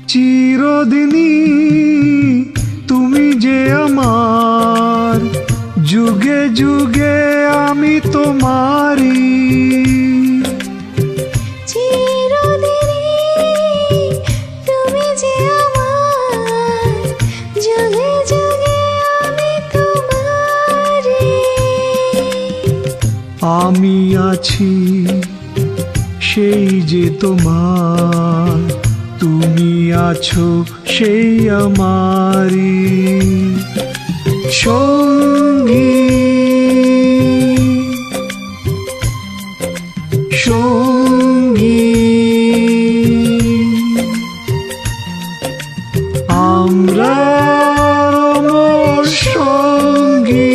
চিরদিনই তুমি যে আমার, যুগে যুগে আমি তোমারি। আমি আছি সেই যে তোমার, তুমি আছো সেই আমারি সঙ্গী সঙ্গী। আমরা অমর সঙ্গী।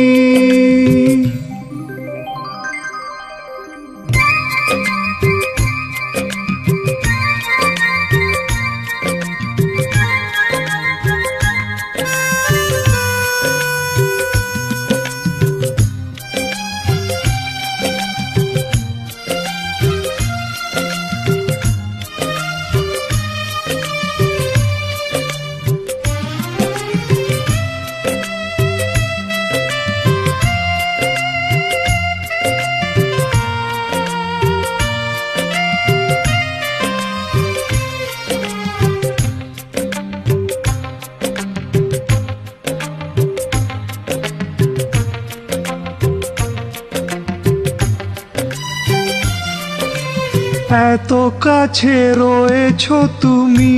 এত কাছে রয়েছো তুমি,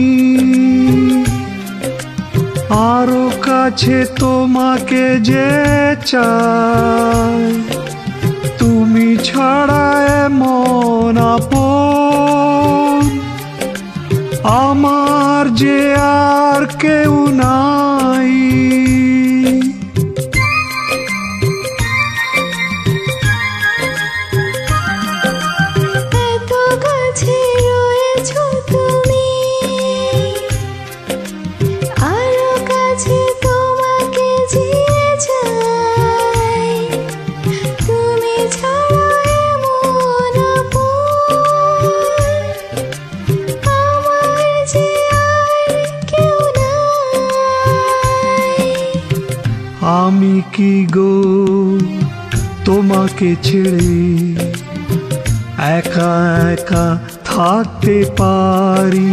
আরো কাছে তোমাকে যে চাই। তুমি ছাড়া এমন আপন আমার যে আর কেউ নাই। আমি কি গো তোমাকে ছেড়ে একা একা থাকতে পারি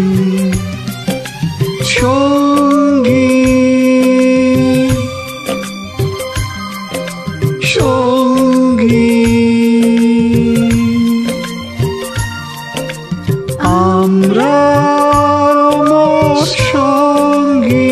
সঙ্গী সঙ্গী। আমরা অমর সঙ্গী।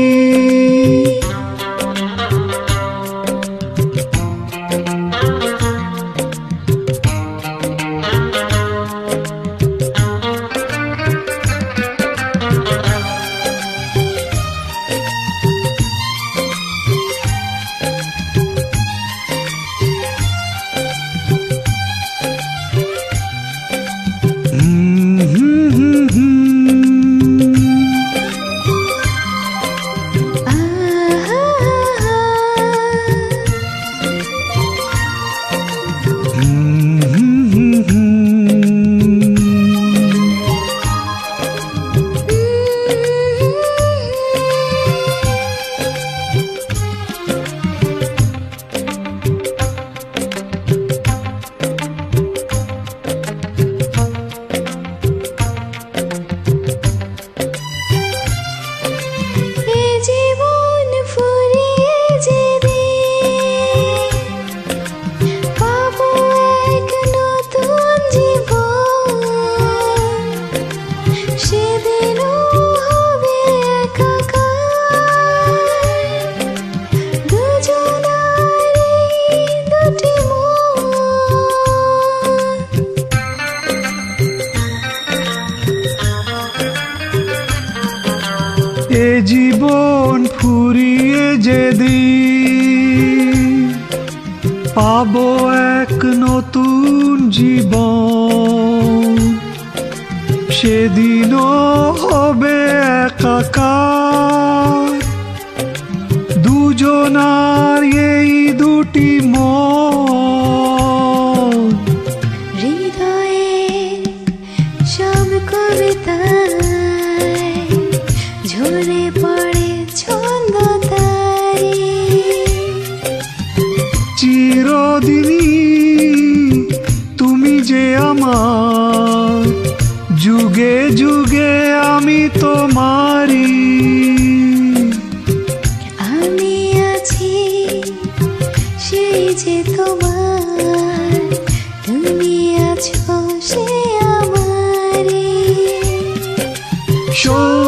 এ জীবন ফুরিয়ে যেদিন পাবো এক নতুন জীবন, সেদিনও হবে একাকার দুজনার এই দুটি মন। হৃদয়ে সব কবিতায় ঝরে পড়ে ছন্দ তারি। চিরদিনই তুমি যে আমার, যুগে যুগে আমি তোমারি। আমি আছি সেই যে তোমার, তুমি আছো সে আমারি।